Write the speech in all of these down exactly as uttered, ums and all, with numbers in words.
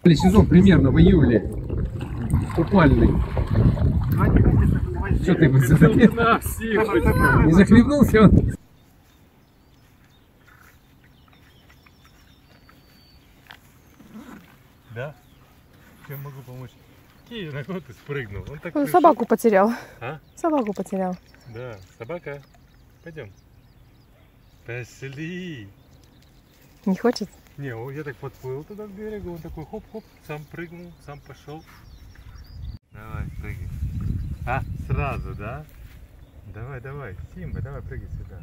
Сезон примерно в июле. Купальный. Что ты не захлебнулся он? Да? Чем могу помочь? Киев, на кого ты спрыгнул? Он так Ой, собаку потерял. А? Собаку потерял. Да, собака. Пойдем. Пошли. Не хочет? Не, я так подплыл туда к берегу, он такой хоп-хоп, сам прыгнул, сам пошел. Давай, прыгай. А, сразу, да? Давай, давай, Симба, давай, прыгай сюда.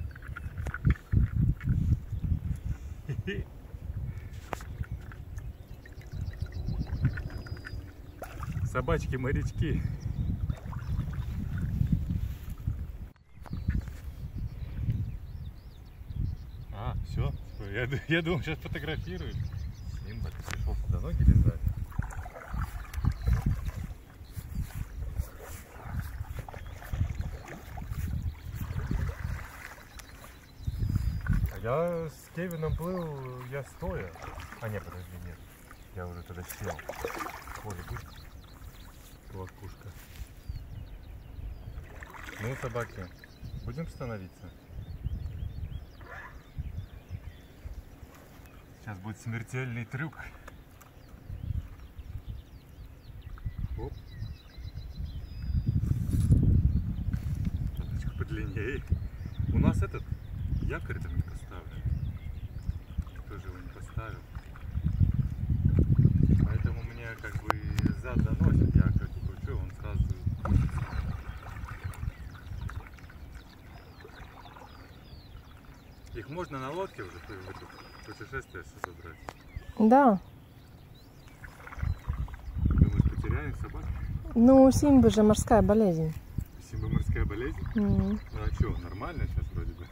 Собачки-морячки. А, все, я, я думал, сейчас фотографируешь. Симба, ты пришел сюда ноги лизать. Я с Кевином плыл, я стоя. А нет, подожди, нет. Я уже тогда сел. Коля, будь. Лакушка. Ну, собаки, будем становиться? Сейчас будет смертельный трюк. Оп. Лодочка подлиннее. У нас этот якорь там не поставлен. Кто же его не поставил? Поэтому мне как бы зад заносит. Я как бы кручу, он сразу крутится. Их можно на лодке уже в это путешествие забрать? Да. Думаешь, потеряем собак? Ну, у Симбы же морская болезнь. Симба морская болезнь? Mm-hmm. Ну а что, нормально сейчас вроде бы?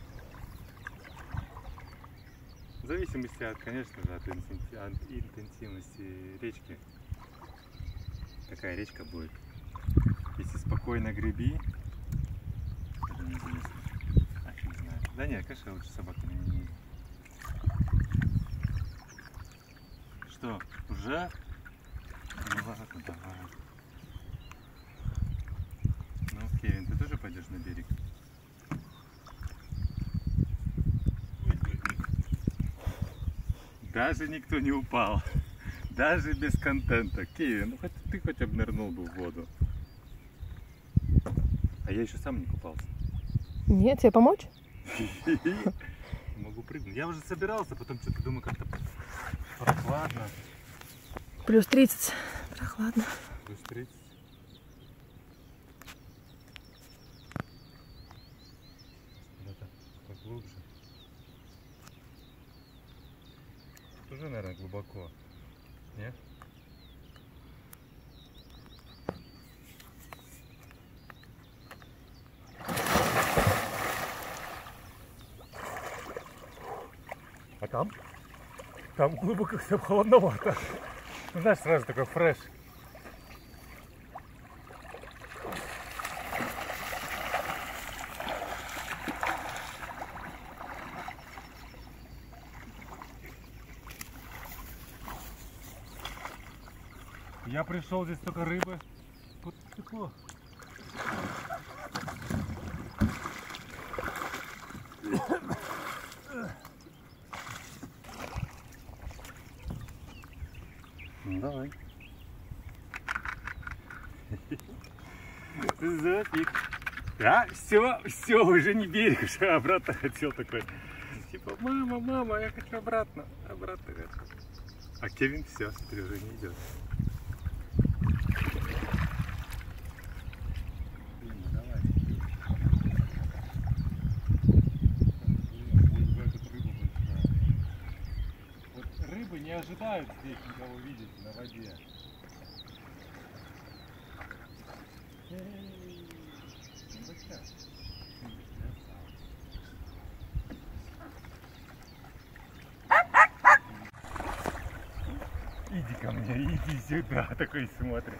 В зависимости от, конечно же, от интенсивности речки. Какая речка будет. Если спокойно греби, это неизвестно. А, не знаю. Да нет, конечно, лучше собаку не видеть. Что, уже? Ну ладно, давай. Ну, Кевин, ты тоже пойдешь на берег? Даже никто не упал. Даже без контента. Кевин, ну хоть ты хоть обнырнул бы в воду. А я еще сам не купался. Нет, тебе помочь? Могу прыгнуть. Я уже собирался, потом что-то думаю, как-то прохладно. Плюс тридцать. Прохладно. Плюс тридцать. Куда-то поглубже. Уже, наверное, глубоко. Нет? А там? Там глубоко все холодновато. Ну, знаешь, сразу такой фреш. Я пришел, здесь только рыбы. Вот тепло. Ну давай. Зафиг. А, все, все, уже не берег, уже обратно хотел такой. Типа, мама, мама, я хочу обратно. Обратно хочу. А Кевин все, смотри, уже не идет. Рыбы не ожидают здесь никого видеть на воде. Иди ко мне, иди сюда, такой смотрит.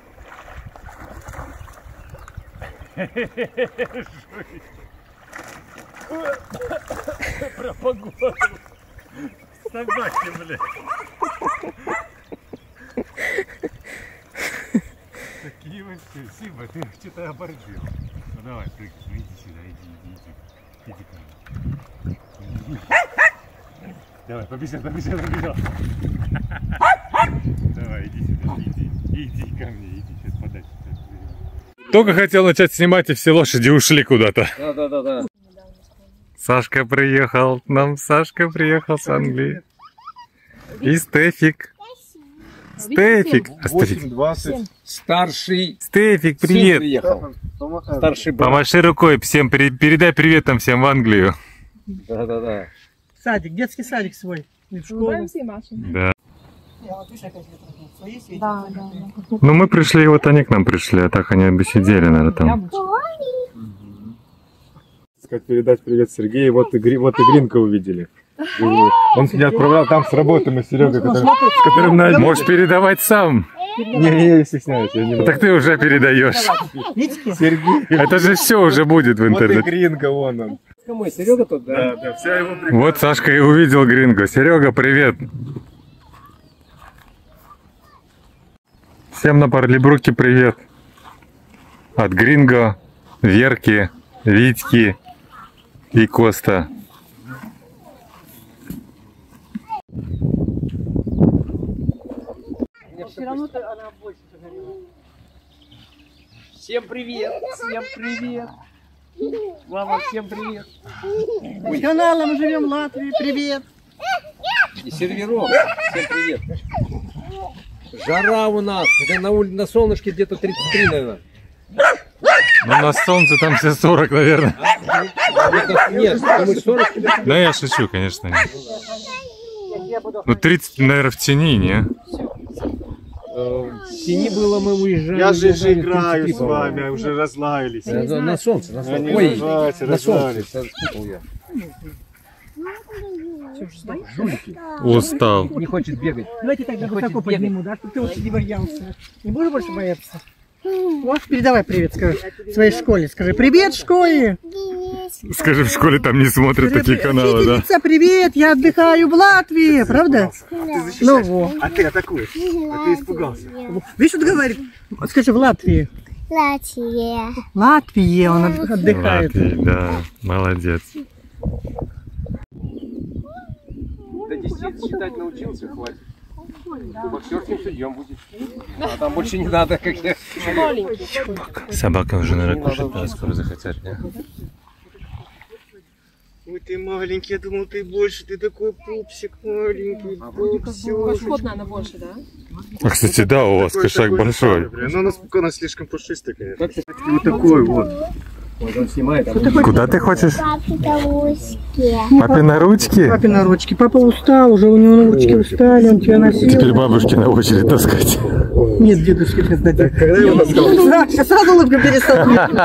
Про погоду. Собаки, блядь. Симба, ты что-то оборзел. Ну давай, прыгай, ну иди сюда, иди, иди, иди. Иди ко мне. Давай, побежал, побежал, побежал. Давай, иди сюда, иди, иди ко мне, иди, сейчас подальше. Только хотел начать снимать, и все лошади ушли куда-то. Да, да, да, да. Сашка приехал к нам, Сашка приехал с Англии. И Стефик. Стефик. А, Стефик. двадцать. Старший. Стефик, сын привет. приехал. Старший брат. Помаши рукой, всем пере- передай привет там всем в Англию. Да, да, да. Садик, детский садик свой. И в школу. Да. Да, да, да. Ну мы пришли, и вот они к нам пришли, а так они бы сидели, наверное, там. Сказать, передать привет Сергею. Вот и, Гри- вот и Гринка увидели. И он меня отправлял там с работы, мы с Серегой, который- с которым на... Можешь передавать сам. Не, не, я стесняюсь, я не Ну, могу. так ты уже передаешь. Сергей. Это же все уже будет в Вот и интернете. Гринка, вон он. Мой Серега тут, да? Да, да, вся его бригада. Вот Сашка и увидел Гринго. Серега, привет. Всем на Парлибруке привет. От Гринго, Верки, Витьки и Коста. Все равно она больше загорела. Всем привет, всем привет. Мама, всем привет. С канала мы живем в Латвии. Привет. И серверов, всем привет. Жара у нас, это на, улице, на солнышке где-то тридцать три, наверное. Ну на солнце там все сорок, наверное. Нет, думаешь, сорок? Да я шучу, конечно. Ну тридцать, наверное, в тени, не? В тени было, мы уезжали. Я же же уезжали играю тридцать три, с вами, а уже разлаялись. На, на солнце, на солнце. Они Ой, разлаются, на солнце, разлались. спутал я. Устал. Не хочет бегать. Давайте тогда Хочет высоко бегать. подниму, да, чтобы ты вот не боялся. Не будешь больше бояться? Вот, передавай привет, скажи, своей школе. Скажи, привет школе. Скажи, в школе там не смотрят такие каналы, да? Учительница, привет, я отдыхаю в Латвии, правда? Ну вот. А ты атакуешь, а ты испугался. Видишь, что говорит? Скажи, в Латвии. Латвия. Латвии он отдыхает. Латвии, да, молодец. До десяти считать научился, хватит. Боксерским судьем будет. А там больше не надо, как я. Собака уже, наверное, кушать надо, скоро захотят, не? Ой, ты маленький, я думал, ты больше, ты такой пупсик маленький, пупсик. Ход, наверное, больше, да? А, кстати, да, у вас кошак большой. Ну, у нас, у нас слишком пушистый, конечно. Вот такой вот. Вот он снимает. А Куда ты хочешь? Папина ручки. Папе на ручки? Папе на ручки. Папа устал, уже у него на ручки устали, он тебя носил. Теперь бабушке на очередь таскать. Нет, дедушки сейчас дадим. Когда его таскал? Да, сейчас сразу улыбка перестала.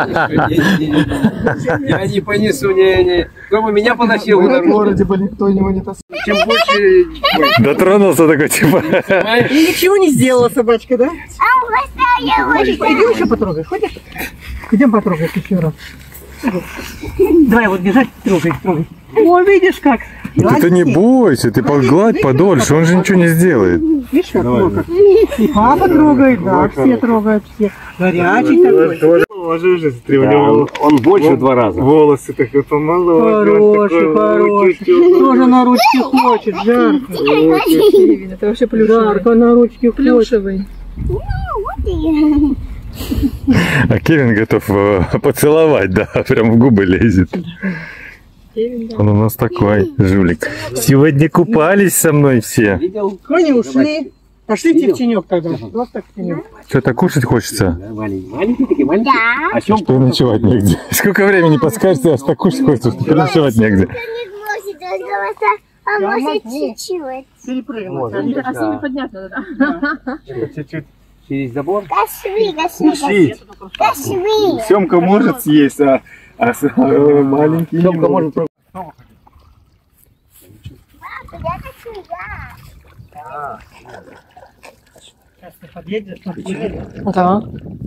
Я не понесу, не, не. Кто бы меня поносил на В городе бы никто его не таскал. Чем больше... Дотронулся такой, типа. И ничего не сделала собачка, да? А у вас Пойдем еще потрогаешь, хочешь? Идем потрогаешь еще раз. Давай вот бежать, трогай, трогай. О, видишь как? Ты не бойся, ты погладь подольше, он же ничего не сделает. Видишь как? Вот как. И папа трогает, да, все трогают, все. Горячий такой. Тоже уже, смотри, у него Он больше в два раза. волосы такой помоложе. Хороший, хороший. Тоже на ручке хочет, жарко. Это вообще плюшевый. Жарко на ручке хочет. Плюшевый. А Кевин готов э, поцеловать, да, прям в губы лезет. Он у нас такой жулик. Сегодня купались со мной все. Видел? Они ушли. Пошлите в тенек тогда. Просто в тенек. Что-то кушать хочется? Маленькие, маленькие такие, маленькие. А чем Переночевать негде. Сколько времени подскажете, аж так кушать хочется, что переночевать негде. А может чуть-чуть. Перепрыгнуть. А с ними поднять надо, да? Чуть-чуть. через забор? Дошли, дошли, Кусить. дошли. Семка может съесть, а, а с- а маленький не Семка может. может... Папа, я хочу, я. Сейчас ты подъедешь, подъедешь. Да.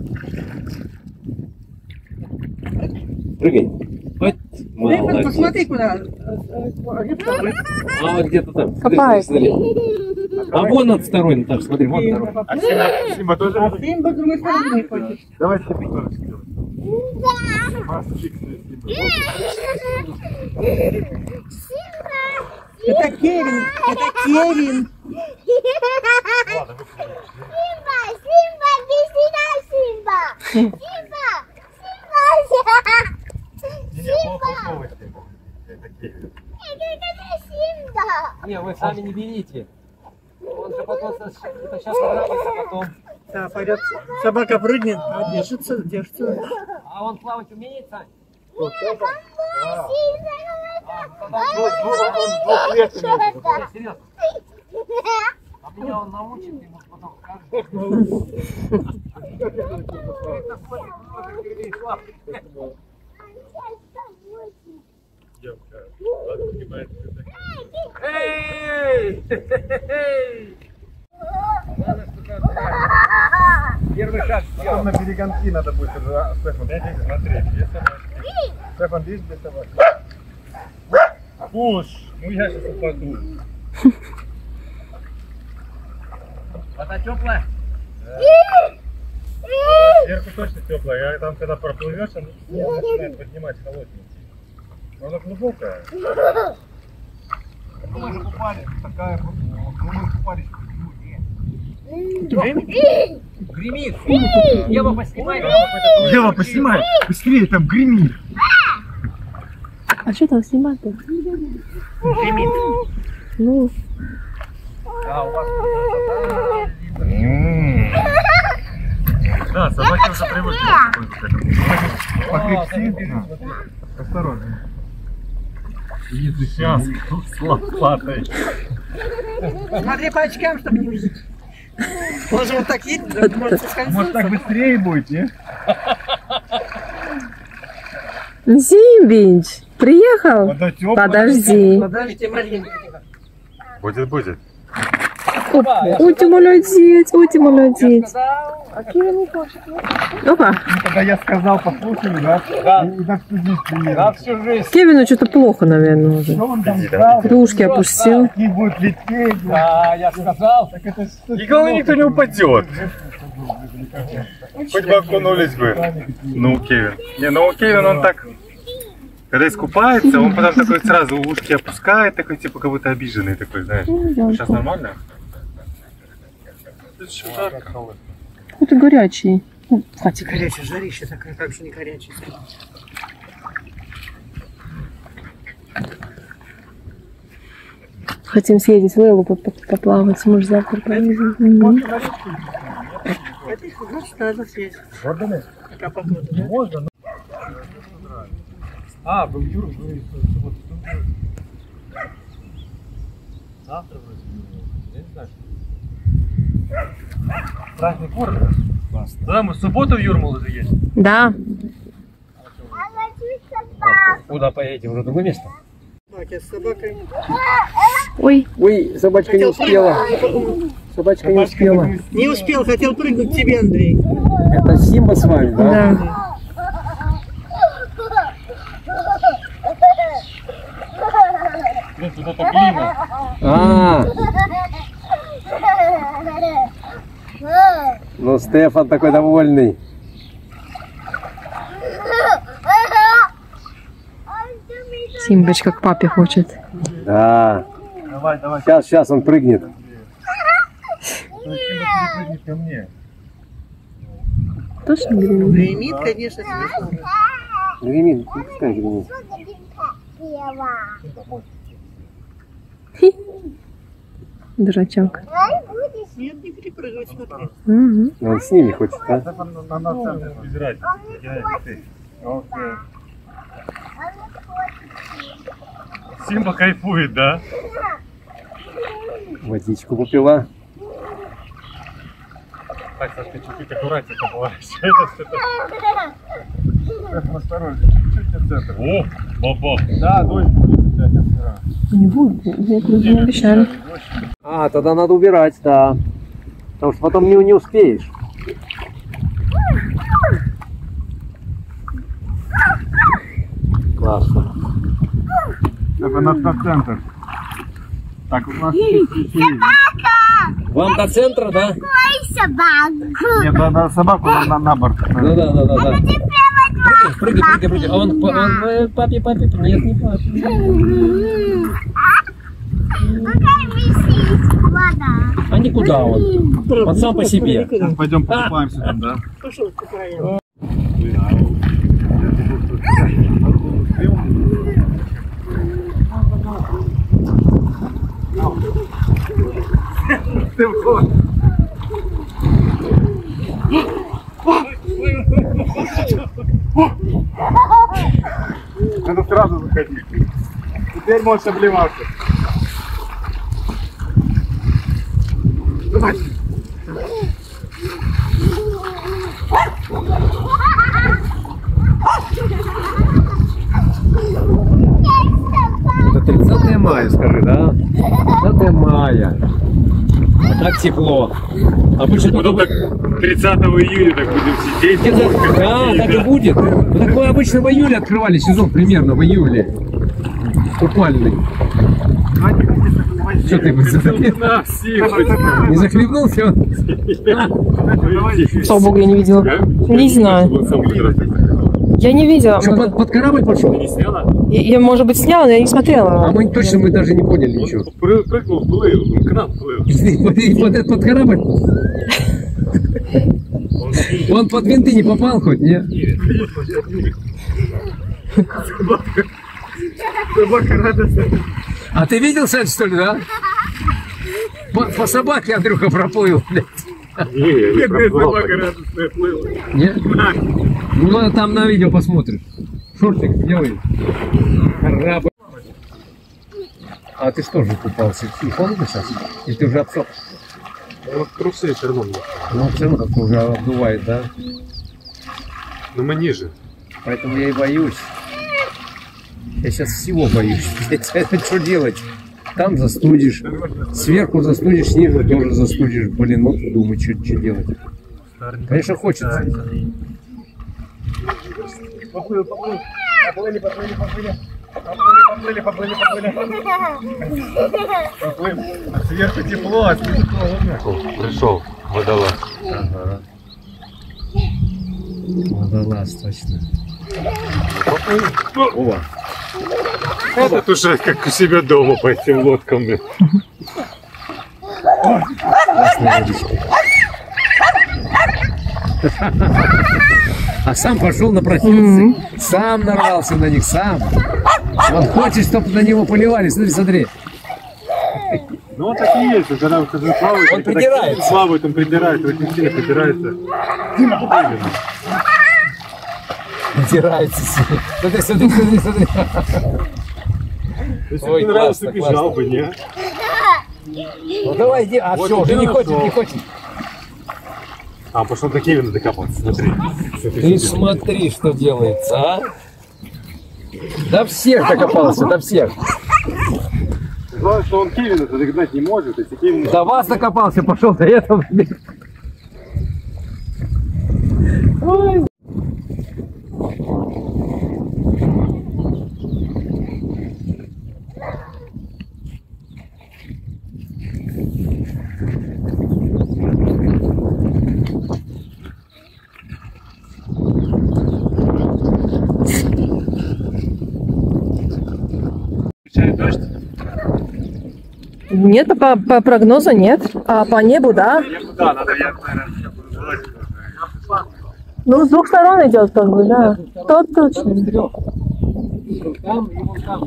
Прыгай. Вот. Ты посмотри, куда. А, где-то там. Копает. Смотри, смотри. А вон над второй, Наташа, смотри, вон второй. А Симба, Симба тоже? А Симба с другой стороны не хочет. Давай Симба тоже сделаем. Мастик, Симба. Это Кевин, это Кевин. Симба, Симба, иди сюда, Симба. Симба, Симба. Это Кевин. Это Симба. Не, вы сами не берите. Он же потом, это сейчас нравится потом. Да, пойдет. Собака прыгнет, а держится, держится. А он плавать умеет, Сань? Вот это? Да. Серьезно. А меня он научит, и может потом скажет. Эй! Первый шаг Потом на перегонки надо будет уже. Стефан, смотри, две собаки. Стефан, видишь, две собаки? Пуш, ну я сейчас упаду. Вода теплая? Сверху точно теплая, а там когда проплывешь, он начинает поднимать холодненький. Но она глубокая. Мы же купались, такая, ну мы купались в Гремит. Ева, поснимай. Ева, поснимай, быстрее, там гремит. А что там снимать-то? Гремит. Ну, Да, у вас. Да, собаки уже привыкли. Покрепси. Осторожно. Сейчас, сладкой. Смотри по очкам, чтобы не видеть. Он же вот так едет, может Может так быстрее будет, не? Зимбич, приехал? Вода теплая. Подожди. Подожди, маленький. Будет, будет. Ути молодец, ути молодец. Опа, Когда я сказал, послушали, да? Да. И на всю жизнь приедет. На всю жизнь. Кевину что-то плохо, наверное, уже. Что он там сказал? Кружки опустил. И будет лететь. Да, я сказал. Так это что? И главное, никто не упадет. Хоть бы окунулись бы. Ну, Кевин. Не, ну Кевин, он так, когда искупается, он потом такой сразу ушки опускает, такой, типа, как будто обиженный такой, знаешь. Сейчас нормально? Какой ты горячий. Ну, хватит. Горячая жарища такая, как же не горячая. Хотим съездить в Лейлу поплавать, может завтра поедем. Мгм. Значит, надо съесть. Гордоны? Пока погода, да? Можно, но... А, был Юр, вы завтра вроде. Я не знаю. Праздник города. Да, мы в субботу в Юрмалу же есть. Да. Куда поедем? Уже в другое место? Так, я с собакой. Ой, Ой, собачка не успела. Собачка не успела. Не успел, хотел прыгнуть к тебе, Андрей. Это Симба с вами, да? да. Блин, тут это глина. А, ну Стефан такой довольный. Симбочка к папе хочет. Да. Давай, давай. Сейчас, сейчас он прыгнет. Перепрыгнет ко мне. Точно гремит? Гремит, конечно, смешно. Гремит, пускай гремит. Дурачок. Нет, не перепрыгивать, смотри. Угу. Ну, он с ними хочет, а? Стефан на на центр. Без разницы. Я- ты. Окей. Симба кайфует, да? Водичку попила. Так, Сашка, чуть-чуть аккуратнее поворачивай. Стефан, осторожно. Чуть-чуть от центра. О, баба. Да, дождь будет опять вчера. Не будет, нет, не обещали. А, тогда надо убирать, да. Потому что потом не, не успеешь. Классно. Стефан, на на центр. Так, у нас чуть-чуть. Вам до центра, да? Ой, собаку. Нет, надо собаку на, на, на борт. Ну да, да, да, да. Ты прямо Прыгай, прыгай, прыгай. А он, он э, папе, папе, нет, не папе. Какая висит вода. А никуда он. Он сам по себе. Пойдем покупаемся там, да? Пошел, купаем. Надо сразу заходить. Теперь можешь обливаться. Давай. Это тридцатое мая, скажи, да? тридцатое мая. А так тепло. Обычно Потом так тридцатого июля так будем сидеть. где-то- да, так и будет. Ну, так мы обычно в июле открывали сезон, примерно в июле. Купальный. Что ты На, все. не захлебнулся? Слава богу, я не видела. Не знаю. Я не видела. Что, под, под корабль пошел? Я, я, может быть, сняла, но я не А смотрела. мы точно мы даже не поняли ничего. Прыгнул, плыл, он к нам плыл. И под, этот под корабль? Он под винты не попал хоть, нет? А ты видел, Сань, что ли, да? По, по собаке Андрюха проплыл, блядь. Не, Нет? Ну, ладно, там на видео посмотришь. Шортик делай. Корабль. А ты что же купался? И холодно сейчас? Или ты уже обсох? Вот трусы все равно. Ну, все равно как-то уже обдувает, да? Но мы ниже. Поэтому я и боюсь. Я сейчас всего боюсь. Это что делать? Там застудишь, сверху застудишь, снизу тоже застудишь. Блин, ну думай, что, что делать. Конечно, хочется. Поплыл, поплыл. Поплыли, поплыли, поплыли. Поплыли, поплыли, поплыли, поплыли. Поплыл. А сверху тепло, а снизу холодно. Пришел водолаз. Ага. Водолаз, точно. О, Это уже как у себя дома по этим лодкам. блин. классная водичка. А сам пошел напросился. Сам нарвался на них, сам. Он хочет, чтобы на него поливали. Смотри, смотри. Ну он так и есть, когда когда плавает, Он когда придирается. плавает, он придирается, очень сильно придирается. Натирается. Смотри, смотри, смотри, смотри. Если Ой, бы не нравился, классно, бежал бы, не? Ну давай, иди. А Вот все, уже иди не на хочет, что. не хочет. А, пошел до Кевина докопаться, смотри. Ты смотри, что делается, а? До всех докопался, до всех. Главное, что он Кевина догнать не может, если Кевин... До вас докопался, пошел до этого. Ой. Дождь? Нет, по, по прогнозу нет. А по небу, да? Да, надо, я, наверное, буду залазить. Ну, с двух сторон идет, как бы, да. Тот точно. Там и вон там.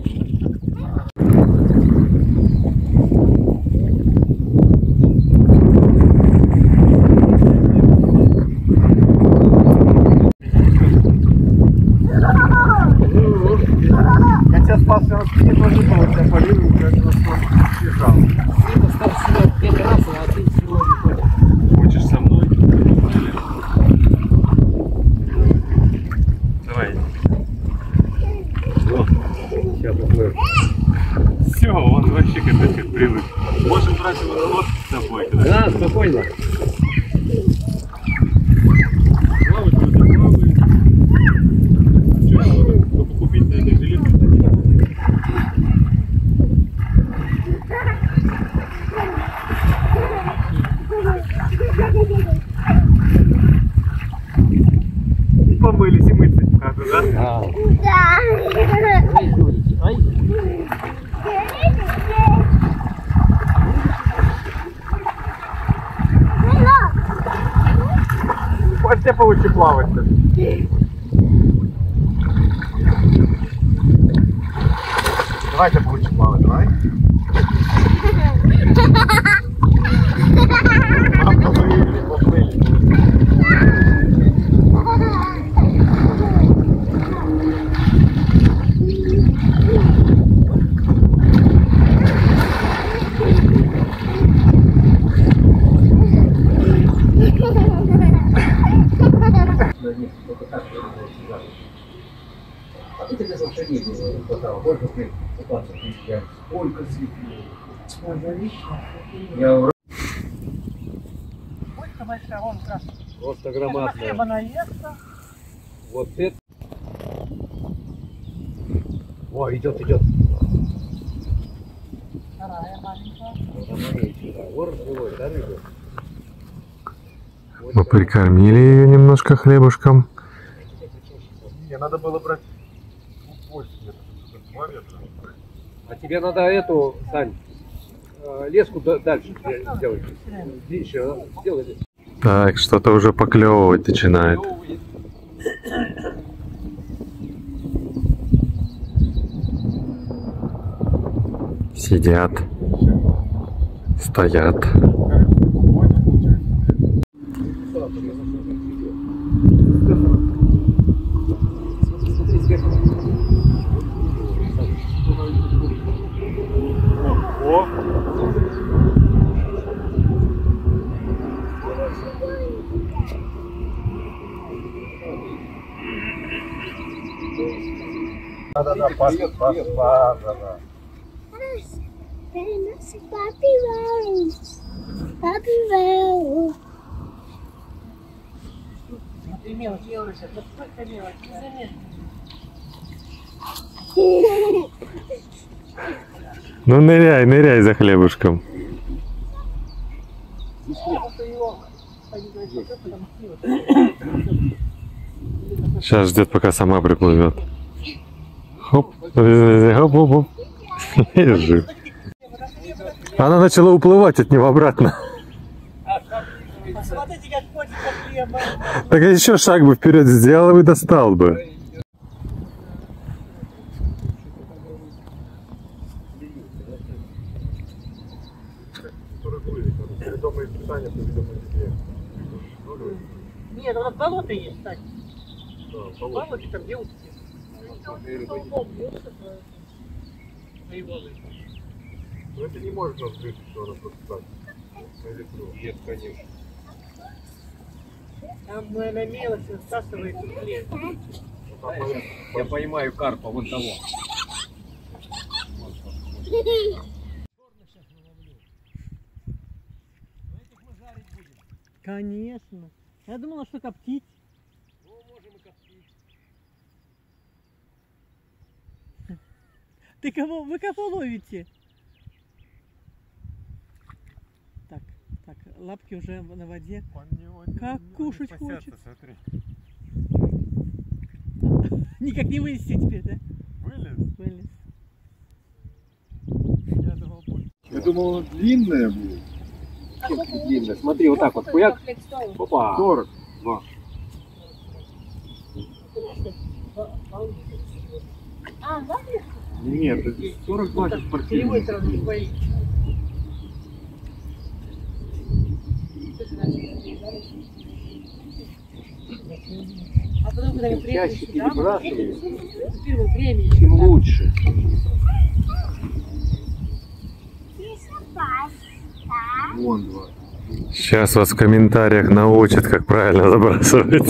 Я тебя спас, я на спине тоже был, я тебя полил, я тебя съезжал. Хочешь со мной? Давай. Вот. Сейчас поплывем. Все, он вообще как как привык. Можем брать его на лодку с собой. когда Да, спокойно. плавать, вот и плавает. Что, надо только купить на этой жилетке? А, Да. ай, Может, тебе получше плавать. Давай тебе получше плавать, давай. А, поплыли, поплыли. а ты тебе лошадей не хватало. Можно ты купаться, ты сколько светлее. Я в Бочка большая, вон красная. просто Хлеба громадная. наестся. Вот это. О, идет, идет. Вторая маленькая. Вот она маленькая, да. Ворон живой, да, рыба? Мы прикормили ее немножко хлебушком. Не, надо было брать больше, где-то два метра. А тебе надо эту, Сань, э, леску да- дальше сделать. Длиннее, а? Сделай леску. Так, что-то уже поклевывать начинает. Сидят. Стоят. Смотри, сверху. О! Да-да-да, пас, пас, пас, да-да. Papi Rose. Papi Rose. Смотри, мелочь, мелочь. Вот сколько мелочь, незаметно. Ну ныряй, ныряй за хлебушком. Сейчас ждет, пока сама приплывет. Хоп, хоп, хоп, хоп. Жив. Она начала уплывать от него обратно. Смотрите, как ходит по хлеба. Так еще шаг бы вперед сделал и достал бы. Дома испытания по видимой земле. Нет, у нас болото есть, кстати. Да, Болото там, где утки. Столбом бьются, свои воды. но это не может нас жить, что она просто так. На ветру. Нет, конечно. Там, наверное, мелочь всасывает хлеб. Я поймаю карпа вон того. Конечно. Я думала, что коптить. Ну, можем и коптить. Ты кого? Вы кого ловите? Так, так, лапки уже на воде. Он не, он не- Как он не кушать спасется, хочет. Смотри. Никак не вылезти теперь, да? Вылез. Вылез. Я думал, будет. Я думал, она длинная будет. Длинно. Смотри, вот так вот. Хуяк. Опа. сорок. А, да? Нет, это сорок два это Перевой спортивный. сразу не боись. А потом, когда мы Чем приехали чаще сюда, мы перебрасываешь, теперь мы время. тем лучше. Вон два. Сейчас вас в комментариях научат, как правильно забрасывать.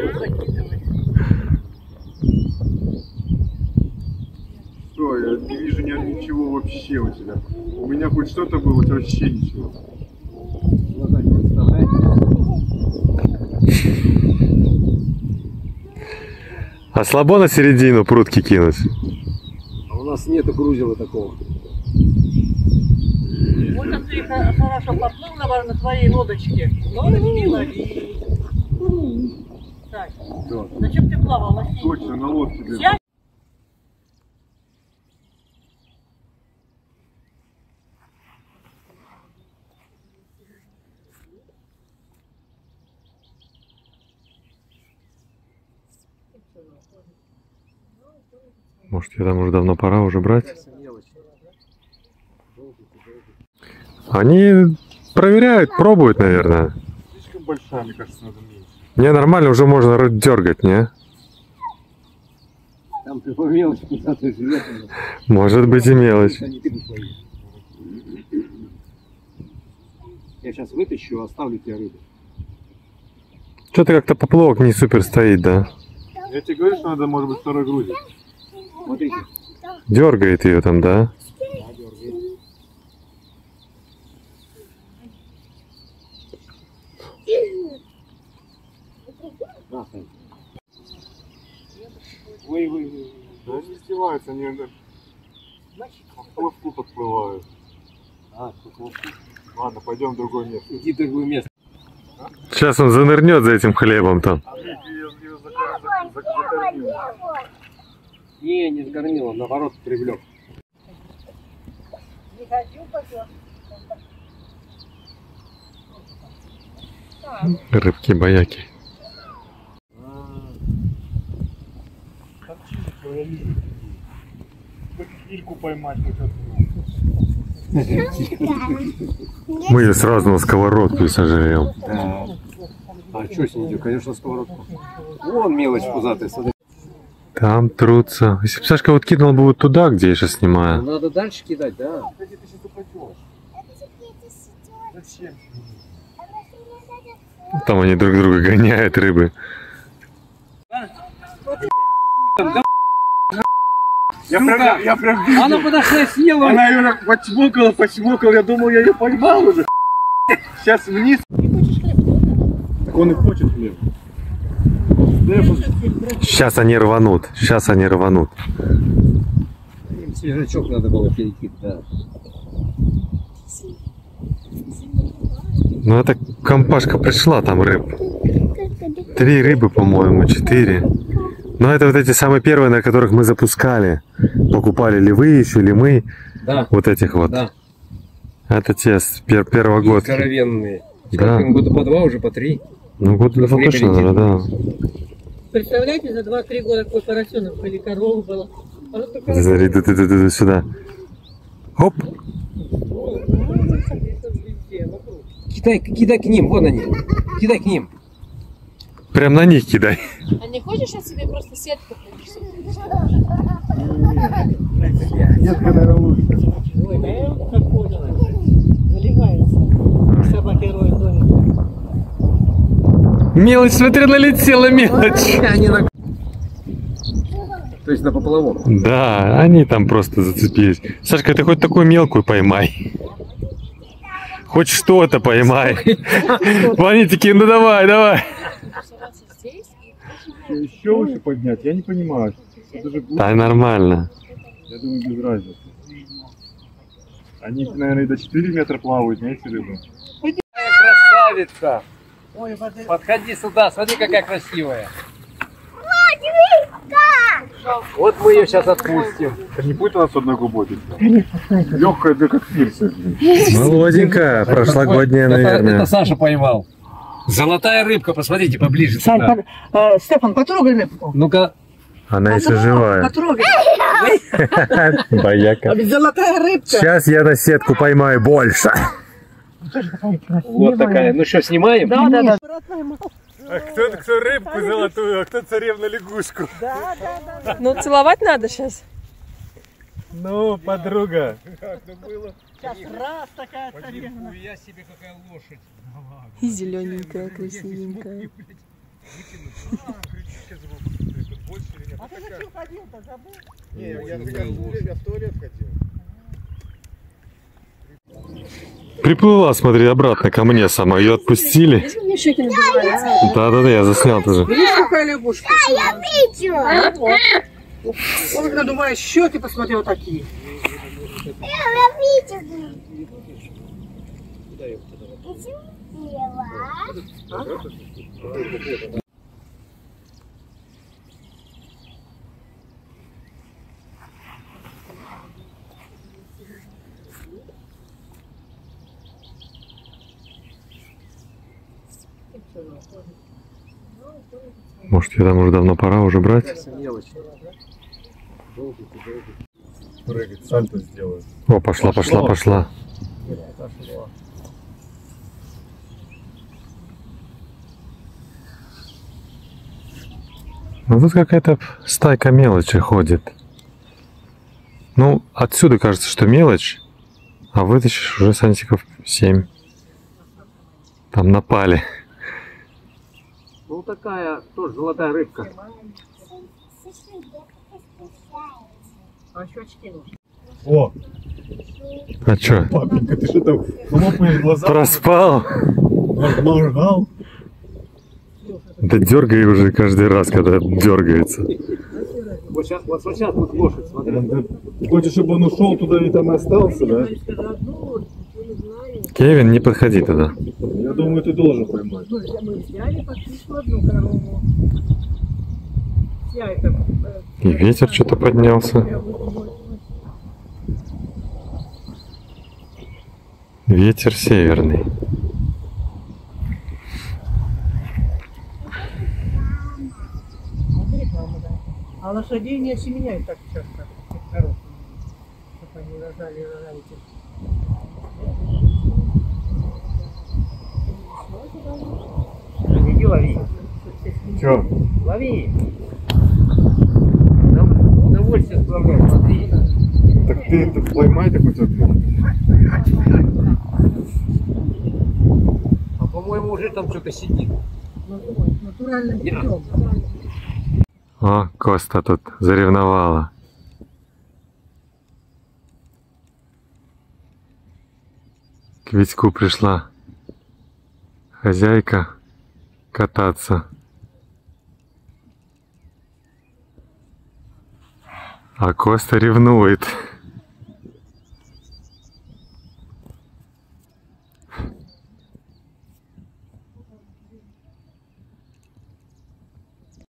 Что, я не вижу ни- ничего вообще у тебя. У меня хоть что-то было, у тебя вообще ничего. Глаза не подставляй. А слабо на середину прутки кинуть? А у нас нету грузила такого. Вот он ты хо- хорошо поплыл на, на твоей лодочке. Лодочки лови. Так. Да. Зачем ты плавал? Лосей? Точно, на лодке. блин. Я- Может, я там уже давно пора уже брать? Они проверяют, пробуют, наверное. Слишком большая, мне кажется, надо меньше. Не, нормально, уже можно ры- дергать, не? Там ты по мелочи куда-то живешь. Может быть и мелочь. Я сейчас вытащу, оставлю тебе рыбу. Что-то как-то поплавок не супер стоит, да? Я тебе говорю, что надо, может быть, второй грузик. Смотрите. Дергает ее там, да? На, Сань. Ой, ой, ой. Да они издеваются, они на хвосту подплывают. А, тут вот. Ладно, пойдем в другое место. Иди в другое место. Сейчас он занырнет за этим хлебом там. Смотри, ты ее, ее зак- зак- зак- закормил. Не, не сгорнило, наоборот, привлек. Рыбки-бояки. Кильку поймать хоть одну. Мы ее сразу на сковородку и сожрем. Да. А что с ней делать? Конечно, сковородку. Вон мелочь пузатая, смотри. Там трутся. Если бы Сашка вот кинул бы вот туда, где я сейчас снимаю. Надо дальше кидать, да. Кстати, ты сейчас упадешь. Зачем? Там они друг друга гоняют, рыбы. Я прям, я прям видел. Она подошла, съела. Она ее почмокала, почмокала. Я думал, я ее поймал уже. Сейчас вниз. Так он и хочет хлеб. Да я просто- Сейчас они рванут. Сейчас они рванут. Им свежачок надо было перекинуть, да. Ну эта компашка пришла, там рыб. Три рыбы, по-моему, четыре. Но это вот эти самые первые, на которых мы запускали. Покупали ли вы еще, или мы. Да, Вот этих вот. да. Это те с пер первого И года. здоровенные. Да. Сколько им, года по два, уже по три. Ну год два Хлеб точно, летит. наверное, да. Представляете, за два-три года какой поросенок или корова была. Она такая... Смотри, ты- ты- ты- ты сюда. Оп! Кидай, кидай к ним, вон они. Кидай к ним. Прям на них кидай. А не хочешь, я себе просто сетку принесу? Детка, наверное, лучше. Ой, да я как понял. Заливается. Собаки роют домик. Мелочь, смотри, налетела мелочь. Они на... То есть на поплавок. Да, они там просто зацепились. Сашка, ты хоть такую мелкую поймай. Хоть что-то поймай. Они такие, ну давай, давай. Еще выше поднять? Я не понимаю. Это же глупо. Да, нормально. Я думаю, без разницы. Они, наверное, и до четырёх метра плавают, не эти рыбы. Красавица. Ой, воды. Подходи сюда, смотри, какая красивая. Вот мы ее сейчас отпустим. Так не будет у нас одной глубокой? Легкая, да как фирса. Молоденькая, прошлогодняя, Это, наверное. это Саша поймал. Золотая рыбка, посмотрите поближе. Сань, сюда. под- э, Стефан, потрогай рыбку. Ну-ка, Она еще живая. Потрогай. А Бояка. ведь золотая рыбка. Сейчас я на сетку поймаю больше. вот такая. Ну что, снимаем? Да, да, да. А кто, кто рыбку золотую, а кто царевна лягушку? Ну, целовать надо сейчас. Ну, подруга. Сейчас раз такая царевна. Я себе какая лошадь. И зелененькая, красивенькая. А ты зачем ходил-то, забыл? Не, я, я, я в туалет хотел. Приплыла, смотри, обратно ко мне сама. Ее отпустили. Мне щеки набиваются. Да-да-да, я заснял тоже. Видишь, какая лягушка? Видео. Он надувает щеки, посмотри, вот такие. Я видео. Может, ее там уже давно пора уже брать? Прыгать, сальто сделаю. О, пошла, пошла, Пошло. пошла. Ну тут какая-то стайка мелочи ходит. Ну, отсюда кажется, что мелочь, а вытащишь уже сантиков семь. Там напали. Ну такая тоже золотая рыбка. О, А чё? папенька, ты что там хлопаешь глаза? Проспал? Моргал? Да дергай уже каждый раз, когда дергается. Вот сейчас, вот сейчас вот лошадь, смотри. Хочешь, чтобы он ушел туда и там остался, да? Кевин, не подходи туда. Я думаю, ты должен поймать. Мы взяли почти что одну корову. Вся эта... И ветер что-то поднялся. Ветер северный. А лошадей не осеменяют так часто, как коров, чтобы они рожали раньше. Иди лови. Че? Лови. Нам удовольствие справляет, смотри. Так ты это поймай так вот. А по-моему уже там что-то сидит. Натуральным путем. О, Коста тут заревновала. К Витьку пришла хозяйка кататься. А Коста ревнует.